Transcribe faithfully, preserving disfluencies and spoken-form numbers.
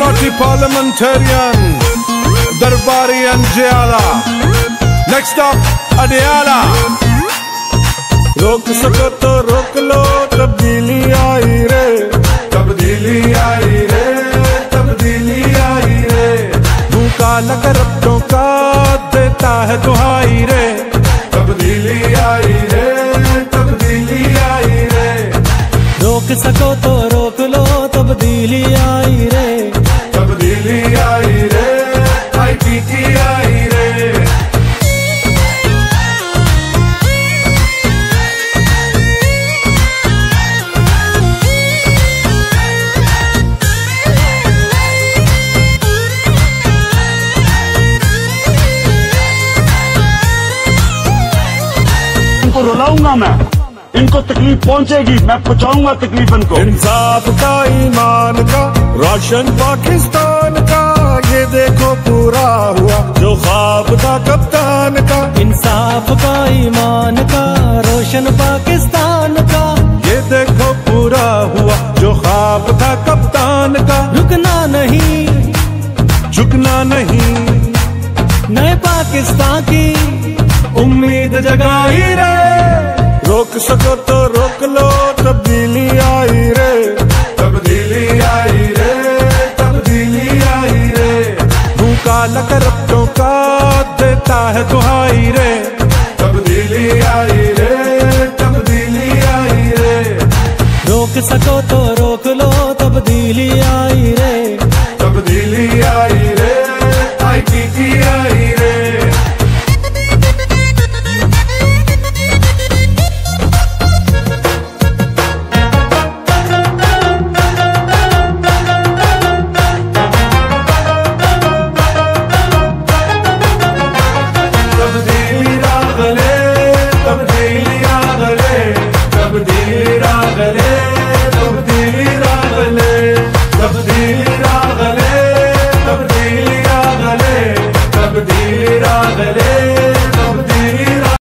party parliamentarian Darbari and Jayala. Next up, Adiala. रोक सको तो रोक लो, तब्दीली आई रे, तब्दीली आई रे, तब्दीली आई रे। मुँह काला कर अपनों का देता है दुहाई रे, तब्दीली आई रे, तब्दीली आई रे। रोक सको तो रोक लो, तब्दीली आई रे, तब्दीली आई रे, आई टी टी आई रे। इनको रुलाऊंगा मैं, इनको तकलीफ पहुंचेगी, मैं पहुंचाऊंगा तकलीफ इनको। इंसाफ का, ईमान का, रोशन पाकिस्तान का, ये देखो पूरा हुआ जो ख्वाब था कप्तान का। इंसाफ का, ईमान का, रोशन पाकिस्तान का, ये देखो पूरा हुआ जो ख्वाब था कप्तान का। रुकना नहीं, झुकना नहीं, नए पाकिस्तान की उम्मीद जगाई रे। रोक सको तो रोक लो, तब्दीली आई रे, तब्दीली आई रे, तब्दीली आई रे। मुँह काला कर अपनों का देता है दुहाई रे, तब्दीली आई रे, तब्दीली आई रे। रोक सको तो रोक लो, तब्दीली आई रे,